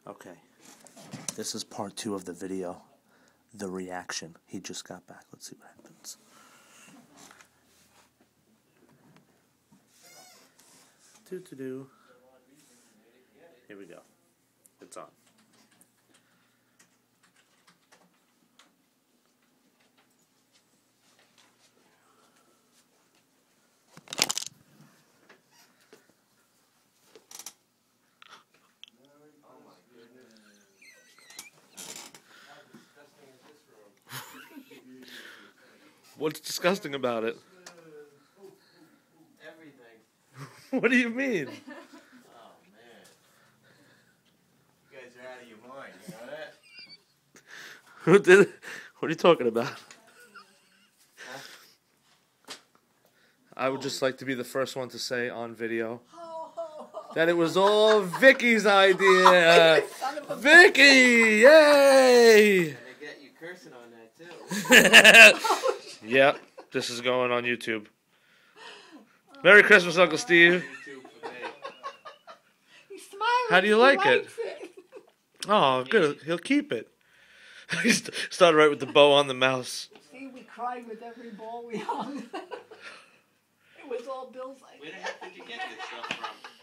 Okay, this is part 2 of the video, the reaction. He just got back. Let's see what happens. Do. Here we go. It's on. What's disgusting about it? Everything. What do you mean? Oh, man. You guys are out of your mind, you know that? Who did it? What are you talking about? Huh? I would just like to be the first one to say on video that it was all Vicky's idea. Vicky! Yay! And they get you cursing on that, too. Yep, this is going on YouTube. Merry Christmas, Uncle Steve. YouTube for me. He's smiling. How do you He like it? likes it? Oh, good. He'll keep it. He started right with the bow on the mouse. See, we cried with every ball we hung. It was all Bill's idea. Where the heck did you get this stuff from?